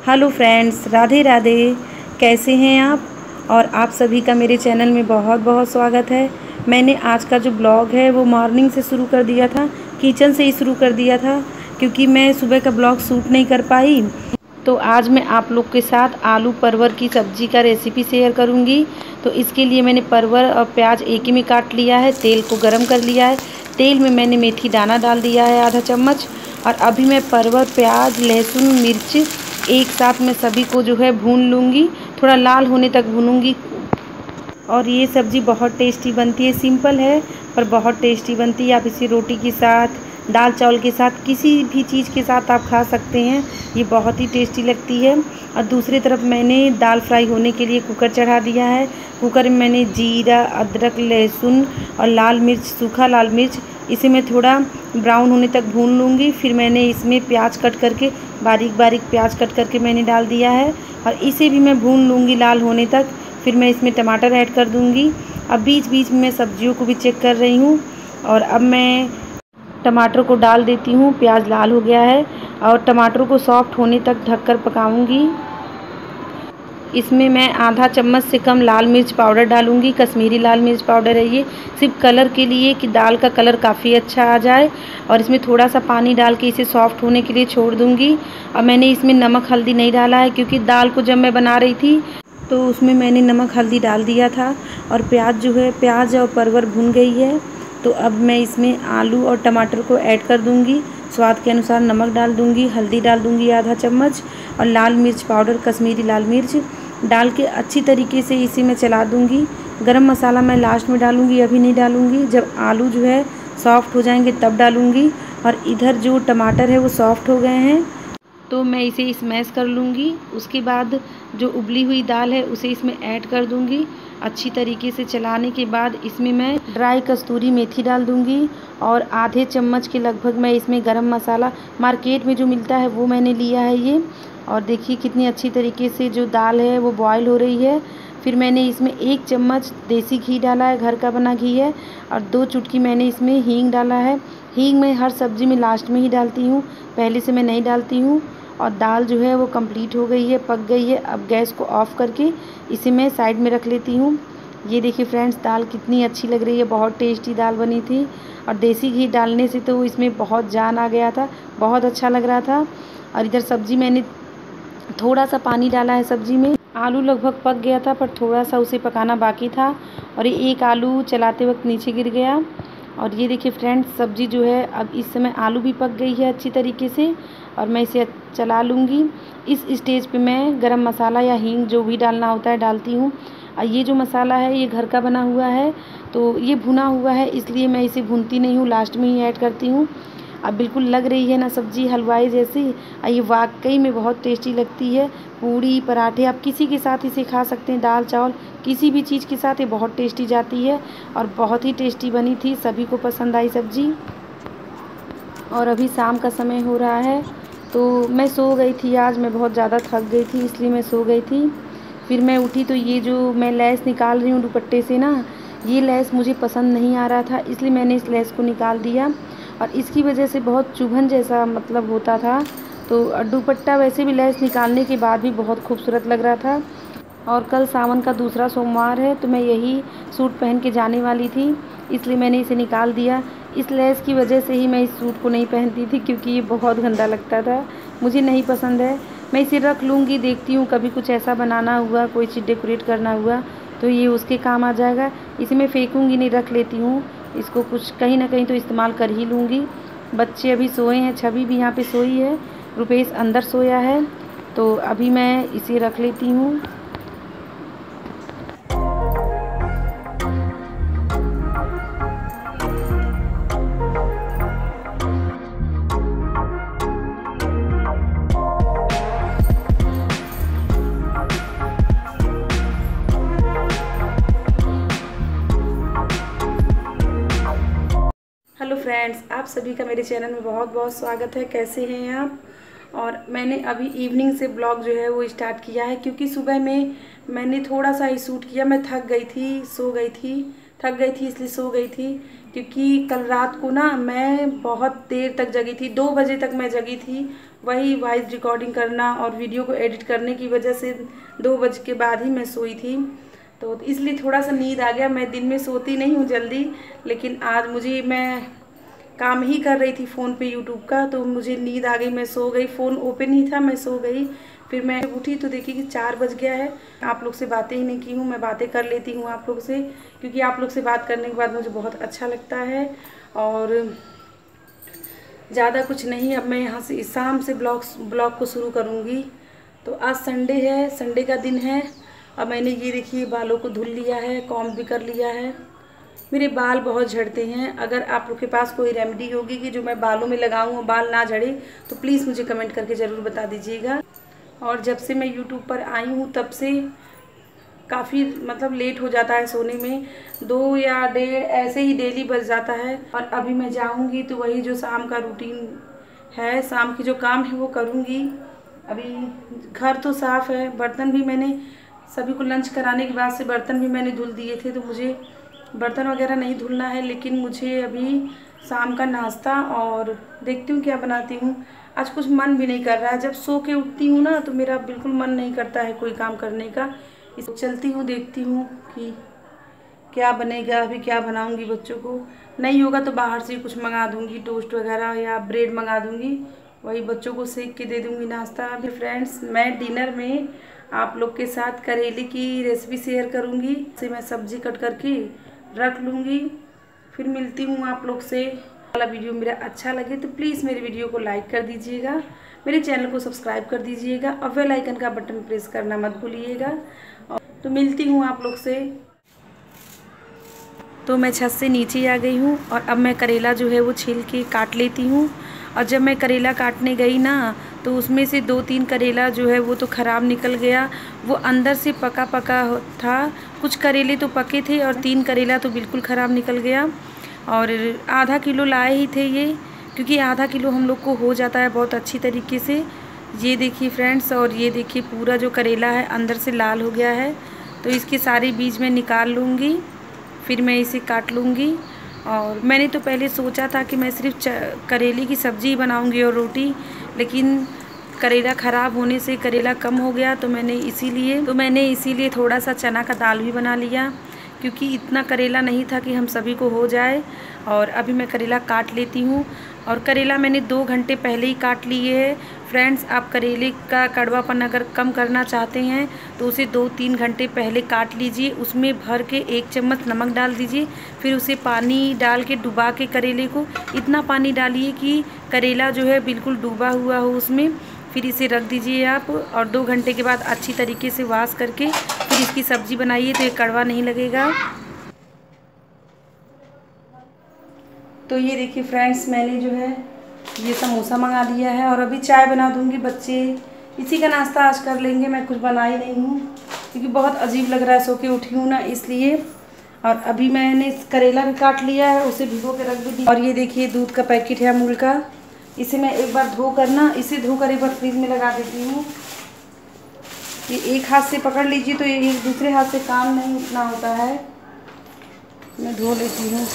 Hello friends, Radhe Radhe. कैसे हैं आप? और आप सभी का मेरे चैनल में बहुत बहुत स्वागत है। मैंने आज का जो ब्लॉग है वो मॉर्निंग से शुरू कर दिया था, किचन से ही शुरू कर दिया था, क्योंकि मैं सुबह का ब्लॉग शूट नहीं कर पाई। तो आज मैं आप लोग के साथ आलू परवर की सब्ज़ी का रेसिपी शेयर करूंगी। तो इसके लिए मैंने परवर और प्याज एक ही में काट लिया है, तेल को गरम कर लिया है। तेल में मैंने मेथी दाना डाल दिया है आधा चम्मच। और अभी मैं परवर, प्याज, लहसुन, मिर्च एक साथ में सभी को जो है भून लूँगी, थोड़ा लाल होने तक भूनूँगी। और ये सब्ज़ी बहुत टेस्टी बनती है, सिंपल है पर बहुत टेस्टी बनती है। आप इसे रोटी के साथ, दाल चावल के साथ, किसी भी चीज़ के साथ आप खा सकते हैं। ये बहुत ही टेस्टी लगती है। और दूसरी तरफ मैंने दाल फ्राई होने के लिए कुकर चढ़ा दिया है। कुकर में मैंने जीरा, अदरक, लहसुन और लाल मिर्च, सूखा लाल मिर्च, इसे मैं थोड़ा ब्राउन होने तक भून लूँगी। फिर मैंने इसमें प्याज कट करके, बारीक बारीक प्याज कट करके मैंने डाल दिया है और इसे भी मैं भून लूँगी लाल होने तक। फिर मैं इसमें टमाटर ऐड कर दूँगी। अब बीच बीच में सब्जियों को भी चेक कर रही हूँ। और अब मैं टमाटर को डाल देती हूँ। प्याज लाल हो गया है और टमाटर को सॉफ्ट होने तक ढककर पकाऊंगी। इसमें मैं आधा चम्मच से कम लाल मिर्च पाउडर डालूंगी। कश्मीरी लाल मिर्च पाउडर है ये, सिर्फ कलर के लिए कि दाल का कलर काफ़ी अच्छा आ जाए। और इसमें थोड़ा सा पानी डाल के इसे सॉफ्ट होने के लिए छोड़ दूंगी। और मैंने इसमें नमक हल्दी नहीं डाला है, क्योंकि दाल को जब मैं बना रही थी तो उसमें मैंने नमक हल्दी डाल दिया था। और प्याज जो है, प्याज और परवर भुन गई है। तो अब मैं इसमें आलू और टमाटर को ऐड कर दूंगी। स्वाद के अनुसार नमक डाल दूंगी, हल्दी डाल दूंगी आधा चम्मच, और लाल मिर्च पाउडर, कश्मीरी लाल मिर्च डाल के अच्छी तरीके से इसी में चला दूंगी। गरम मसाला मैं लास्ट में डालूंगी, अभी नहीं डालूंगी। जब आलू जो है सॉफ्ट हो जाएंगे तब डालूंगी। और इधर जो टमाटर है वो सॉफ्ट हो गए हैं, तो मैं इसे स्मैश कर लूँगी। उसके बाद जो उबली हुई दाल है उसे इसमें ऐड कर दूँगी। अच्छी तरीके से चलाने के बाद इसमें मैं ड्राई कस्तूरी मेथी डाल दूँगी। और आधे चम्मच के लगभग मैं इसमें गरम मसाला, मार्केट में जो मिलता है वो मैंने लिया है ये। और देखिए कितनी अच्छी तरीके से जो दाल है वो बॉयल हो रही है। फिर मैंने इसमें 1 चम्मच देसी घी डाला है, घर का बना घी है। और 2 चुटकी मैंने इसमें हींग डाला है। हींग मैं हर सब्ज़ी में लास्ट में ही डालती हूँ, पहले से मैं नहीं डालती हूँ। और दाल जो है वो कंप्लीट हो गई है, पक गई है। अब गैस को ऑफ़ करके इसे मैं साइड में रख लेती हूँ। ये देखिए फ्रेंड्स, दाल कितनी अच्छी लग रही है, बहुत टेस्टी दाल बनी थी। और देसी घी डालने से तो इसमें बहुत जान आ गया था, बहुत अच्छा लग रहा था। और इधर सब्ज़ी मैंने थोड़ा सा पानी डाला है सब्ज़ी में। आलू लगभग पक गया था पर थोड़ा सा उसे पकाना बाकी था। और ये एक आलू चलाते वक्त नीचे गिर गया। और ये देखिए फ्रेंड्स, सब्ज़ी जो है अब इस समय आलू भी पक गई है अच्छी तरीके से। और मैं इसे चला लूँगी। इस स्टेज पे मैं गरम मसाला या हींग जो भी डालना होता है डालती हूँ। और ये जो मसाला है ये घर का बना हुआ है, तो ये भुना हुआ है, इसलिए मैं इसे भूनती नहीं हूँ, लास्ट में ही ऐड करती हूँ। अब बिल्कुल लग रही है ना सब्ज़ी हलवाई जैसी। ये वाकई में बहुत टेस्टी लगती है। पूड़ी, पराठे, आप किसी के साथ इसे खा सकते हैं, दाल चावल किसी भी चीज़ के साथ ये बहुत टेस्टी जाती है। और बहुत ही टेस्टी बनी थी, सभी को पसंद आई सब्ज़ी। और अभी शाम का समय हो रहा है, तो मैं सो गई थी। आज मैं बहुत ज़्यादा थक गई थी, इसलिए मैं सो गई थी। फिर मैं उठी तो ये जो मैं लेस निकाल रही हूँ दुपट्टे से ना, ये लेस मुझे पसंद नहीं आ रहा था, इसलिए मैंने इस लेस को निकाल दिया। और इसकी वजह से बहुत चुभन जैसा मतलब होता था। तो दुपट्टा वैसे भी लेस निकालने के बाद भी बहुत खूबसूरत लग रहा था। और कल सावन का दूसरा सोमवार है, तो मैं यही सूट पहन के जाने वाली थी, इसलिए मैंने इसे निकाल दिया। इस लेस की वजह से ही मैं इस सूट को नहीं पहनती थी, क्योंकि ये बहुत गंदा लगता था, मुझे नहीं पसंद है। मैं इसे रख लूँगी, देखती हूँ कभी कुछ ऐसा बनाना हुआ, कोई चीज़ डेकोरेट करना हुआ तो ये उसके काम आ जाएगा। इसे मैं फेंकूँगी नहीं, रख लेती हूँ। इसको कुछ कहीं ना कहीं तो इस्तेमाल कर ही लूँगी। बच्चे अभी सोए हैं, छवि भी यहाँ पे सोई है, रुपेश अंदर सोया है। तो अभी मैं इसे रख लेती हूँ। हेलो फ्रेंड्स, आप सभी का मेरे चैनल में बहुत बहुत स्वागत है। कैसे हैं आप? और मैंने अभी इवनिंग से ब्लॉग जो है वो स्टार्ट किया है, क्योंकि सुबह में मैंने थोड़ा सा ही शूट किया। मैं थक गई थी, सो गई थी, थक गई थी इसलिए सो गई थी। क्योंकि कल रात को ना मैं बहुत देर तक जगी थी, 2 बजे तक मैं जगी थी। वही वॉइस रिकॉर्डिंग करना और वीडियो को एडिट करने की वजह से 2 बजे के बाद ही मैं सोई थी, तो इसलिए थोड़ा सा नींद आ गया। मैं दिन में सोती नहीं हूँ जल्दी, लेकिन आज मैं काम ही कर रही थी फ़ोन पे यूट्यूब का, तो मुझे नींद आ गई, मैं सो गई। फ़ोन ओपन ही था, मैं सो गई। फिर मैं उठी तो देखी कि 4 बज गया है। आप लोग से बातें ही नहीं की हूँ, मैं बातें कर लेती हूँ आप लोग से, क्योंकि आप लोग से बात करने के बाद मुझे बहुत अच्छा लगता है। और ज़्यादा कुछ नहीं, अब मैं यहाँ से शाम से ब्लॉग को शुरू करूँगी। तो आज संडे है, संडे का दिन है। अब मैंने ये देखिए बालों को धुल लिया है, कॉम्ब भी कर लिया है। मेरे बाल बहुत झड़ते हैं। अगर आप लोग के पास कोई रेमेडी होगी कि जो मैं बालों में लगाऊँ और बाल ना झड़े, तो प्लीज़ मुझे कमेंट करके ज़रूर बता दीजिएगा। और जब से मैं यूट्यूब पर आई हूँ तब से काफ़ी लेट हो जाता है सोने में, 2 या 1:30 ऐसे ही डेली बज जाता है। और अभी मैं जाऊँगी तो वही जो शाम का रूटीन है, शाम की जो काम है वो करूँगी। अभी घर तो साफ़ है, बर्तन भी मैंने सभी को लंच कराने के बाद से बर्तन भी मैंने धुल दिए थे, तो मुझे बर्तन वगैरह नहीं धुलना है। लेकिन मुझे अभी शाम का नाश्ता और देखती हूँ क्या बनाती हूँ। आज कुछ मन भी नहीं कर रहा है, जब सो के उठती हूँ ना तो मेरा बिल्कुल मन नहीं करता है कोई काम करने का। इस चलती हूँ, देखती हूँ कि क्या बनेगा, अभी क्या बनाऊँगी। बच्चों को नहीं होगा तो बाहर से कुछ मंगा दूँगी, टोस्ट वगैरह या ब्रेड मंगा दूँगी, वही बच्चों को सेक के दे दूँगी नाश्ता। अभी फ्रेंड्स, मैं डिनर में आप लोग के साथ करेले की रेसिपी शेयर करूँगी। इसे मैं सब्जी कट करके रख लूँगी। फिर मिलती हूँ आप लोग से। वाला वीडियो मेरा अच्छा लगे तो प्लीज़ मेरे वीडियो को लाइक कर दीजिएगा, मेरे चैनल को सब्सक्राइब कर दीजिएगा और बेल आइकन का बटन प्रेस करना मत भूलिएगा। तो मिलती हूँ आप लोग से। तो मैं छत से नीचे आ गई हूँ और अब मैं करेला जो है वो छील के काट लेती हूँ। और जब मैं करेला काटने गई ना तो उसमें से 2-3 करेला जो है वो तो ख़राब निकल गया। वो अंदर से पका पका था, कुछ करेले तो पके थे और 3 करेला तो बिल्कुल ख़राब निकल गया। और आधा किलो लाए ही थे ये, क्योंकि आधा किलो हम लोग को हो जाता है बहुत अच्छी तरीके से। ये देखिए फ्रेंड्स, और ये देखिए पूरा जो करेला है अंदर से लाल हो गया है। तो इसके सारे बीज मैं निकाल लूँगी, फिर मैं इसे काट लूँगी। और मैंने तो पहले सोचा था कि मैं सिर्फ करेले की सब्ज़ी बनाऊँगी और रोटी, लेकिन करेला ख़राब होने से करेला कम हो गया, तो मैंने इसीलिए थोड़ा सा चना का दाल भी बना लिया, क्योंकि इतना करेला नहीं था कि हम सभी को हो जाए। और अभी मैं करेला काट लेती हूँ। और करेला मैंने 2 घंटे पहले ही काट लिए है। फ्रेंड्स, आप करेले का कड़वापन अगर कम करना चाहते हैं तो उसे 2-3 घंटे पहले काट लीजिए। उसमें भर के 1 चम्मच नमक डाल दीजिए, फिर उसे पानी डाल के डुबा के करेले को इतना पानी डालिए कि करेला जो है बिल्कुल डूबा हुआ हो उसमें। फिर इसे रख दीजिए आप, और 2 घंटे के बाद अच्छी तरीके से वॉश करके फिर इसकी सब्ज़ी बनाइए, तो ये कड़वा नहीं लगेगा। तो ये देखिए फ्रेंड्स, मैंने जो है ये समोसा मंगा लिया है और अभी चाय बना दूंगी। बच्चे इसी का नाश्ता आज कर लेंगे, मैं कुछ बना ही नहीं हूँ, क्योंकि बहुत अजीब लग रहा है, सो के उठी हूँ ना इसलिए। और अभी मैंने करेला भी काट लिया है, उसे भिगो के रख भी दिया। और ये देखिए दूध का पैकेट है अमूल का, इसे मैं एक बार इसे धोकर एक बार फ्रिज में लगा देती हूँ। ये एक हाथ से पकड़ लीजिए तो ये दूसरे हाथ से काम नहीं उतना होता है। मैं धो लेती हूँ।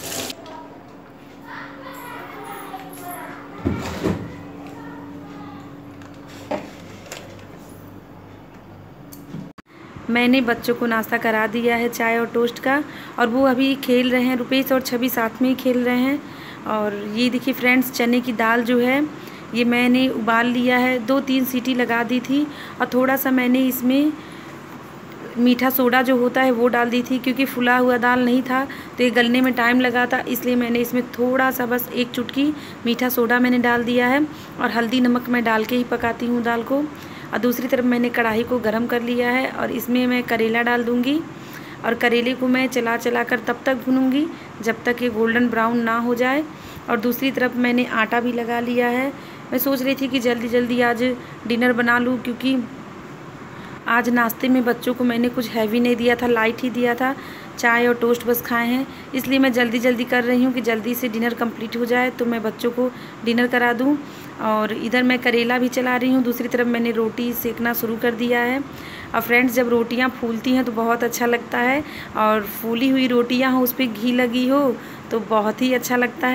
मैंने बच्चों को नाश्ता करा दिया है चाय और टोस्ट का, और वो अभी खेल रहे हैं। रुपेश और छवि साथ में ही खेल रहे हैं। और ये देखिए फ्रेंड्स, चने की दाल जो है ये मैंने उबाल लिया है, 2-3 सीटी लगा दी थी। और थोड़ा सा मैंने इसमें मीठा सोडा जो होता है वो डाल दी थी, क्योंकि फुला हुआ दाल नहीं था तो ये गलने में टाइम लगा था, इसलिए मैंने इसमें थोड़ा सा बस 1 चुटकी मीठा सोडा मैंने डाल दिया है। और हल्दी नमक मैं डाल के ही पकाती हूँ दाल को। और दूसरी तरफ मैंने कढ़ाई को गरम कर लिया है और इसमें मैं करेला डाल दूँगी। और करेले को मैं चला चला कर तब तक भूनूंगी जब तक ये गोल्डन ब्राउन ना हो जाए। और दूसरी तरफ मैंने आटा भी लगा लिया है। मैं सोच रही थी कि जल्दी जल्दी आज डिनर बना लूँ, क्योंकि आज नाश्ते में बच्चों को मैंने कुछ हैवी नहीं दिया था, लाइट ही दिया था, चाय और टोस्ट बस खाए हैं। इसलिए मैं जल्दी जल्दी कर रही हूँ कि जल्दी से डिनर कंप्लीट हो जाए, तो मैं बच्चों को डिनर करा दूँ। और इधर मैं करेला भी चला रही हूँ, दूसरी तरफ मैंने रोटी सेकना शुरू कर दिया है। और फ्रेंड्स, जब रोटियाँ फूलती हैं तो बहुत अच्छा लगता है, और फूली हुई रोटियाँ हो, उस पर घी लगी हो तो बहुत ही अच्छा लगता है।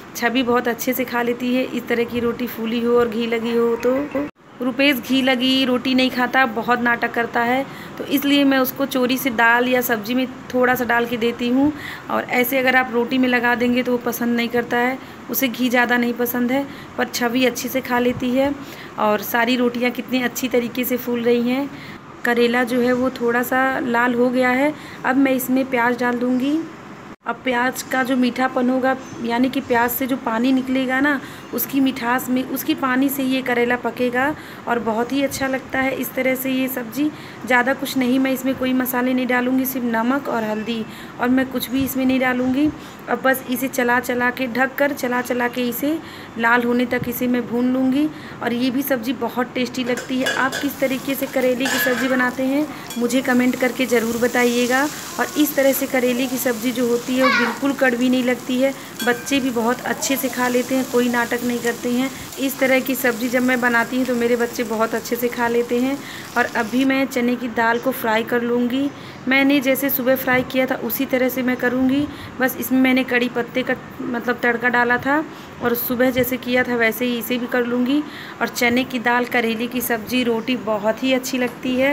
छवि बहुत अच्छे से खा लेती है। इस तरह की रोटी फूली हो और घी लगी हो तो। रुपेश घी लगी रोटी नहीं खाता, बहुत नाटक करता है, तो इसलिए मैं उसको चोरी से दाल या सब्जी में थोड़ा सा डाल के देती हूँ। और ऐसे अगर आप रोटी में लगा देंगे तो वो पसंद नहीं करता है, उसे घी ज़्यादा नहीं पसंद है, पर छवि अच्छी से खा लेती है। और सारी रोटियाँ कितनी अच्छी तरीके से फूल रही हैं। करेला जो है वो थोड़ा सा लाल हो गया है। अब मैं इसमें प्याज डाल दूँगी। अब प्याज का जो मीठापन होगा, यानी कि प्याज से जो पानी निकलेगा ना, उसकी मिठास में, उसकी पानी से ये करेला पकेगा और बहुत ही अच्छा लगता है इस तरह से ये सब्ज़ी। ज़्यादा कुछ नहीं, मैं इसमें कोई मसाले नहीं डालूँगी, सिर्फ नमक और हल्दी, और मैं कुछ भी इसमें नहीं डालूँगी। अब बस इसे चला चला के, ढक कर चला चला के इसे लाल होने तक इसे मैं भून लूँगी। और ये भी सब्ज़ी बहुत टेस्टी लगती है। आप किस तरीके से करेले की सब्ज़ी बनाते हैं मुझे कमेंट करके ज़रूर बताइएगा। और इस तरह से करेले की सब्ज़ी जो होती है वो बिल्कुल कड़वी नहीं लगती है, बच्चे भी बहुत अच्छे से खा लेते हैं, कोई नाटक नहीं करते हैं। इस तरह की सब्ज़ी जब मैं बनाती हूँ तो मेरे बच्चे बहुत अच्छे से खा लेते हैं। और अभी मैं चने की दाल को फ्राई कर लूँगी। मैंने जैसे सुबह फ्राई किया था उसी तरह से मैं करूँगी। बस इसमें मैंने कड़ी पत्ते का मतलब तड़का डाला था, और सुबह जैसे किया था वैसे ही इसे भी कर लूँगी। और चने की दाल, करेले की सब्ज़ी, रोटी बहुत ही अच्छी लगती है।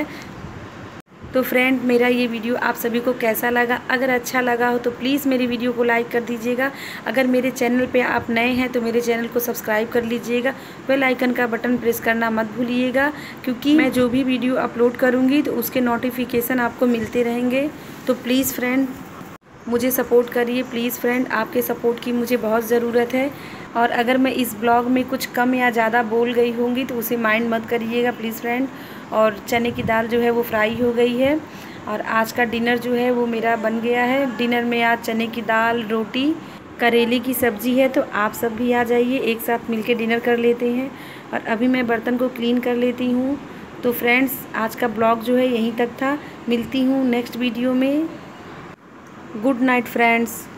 तो फ्रेंड, मेरा ये वीडियो आप सभी को कैसा लगा? अगर अच्छा लगा हो तो प्लीज़ मेरी वीडियो को लाइक कर दीजिएगा। अगर मेरे चैनल पे आप नए हैं तो मेरे चैनल को सब्सक्राइब कर लीजिएगा। बेल आइकन का बटन प्रेस करना मत भूलिएगा, क्योंकि मैं जो भी वीडियो अपलोड करूँगी तो उसके नोटिफिकेशन आपको मिलते रहेंगे। तो प्लीज़ फ्रेंड, मुझे सपोर्ट करिए प्लीज़ फ्रेंड, आपके सपोर्ट की मुझे बहुत ज़रूरत है। और अगर मैं इस ब्लॉग में कुछ कम या ज़्यादा बोल गई होंगी तो उसे माइंड मत करिएगा प्लीज़ फ्रेंड। और चने की दाल जो है वो फ्राई हो गई है। और आज का डिनर जो है वो मेरा बन गया है। डिनर में आज चने की दाल, रोटी, करेले की सब्ज़ी है। तो आप सब भी आ जाइए, एक साथ मिलके डिनर कर लेते हैं। और अभी मैं बर्तन को क्लीन कर लेती हूँ। तो फ्रेंड्स, आज का ब्लॉग जो है यहीं तक था। मिलती हूँ नेक्स्ट वीडियो में। Good night friends.